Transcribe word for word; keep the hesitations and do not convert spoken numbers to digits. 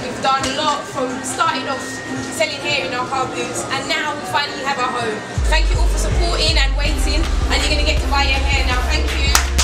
We've done a lot from starting off selling hair in our car booths, and now we finally have our home. Thank you all for supporting and waiting, and you're going to get to buy your hair now. Thank you.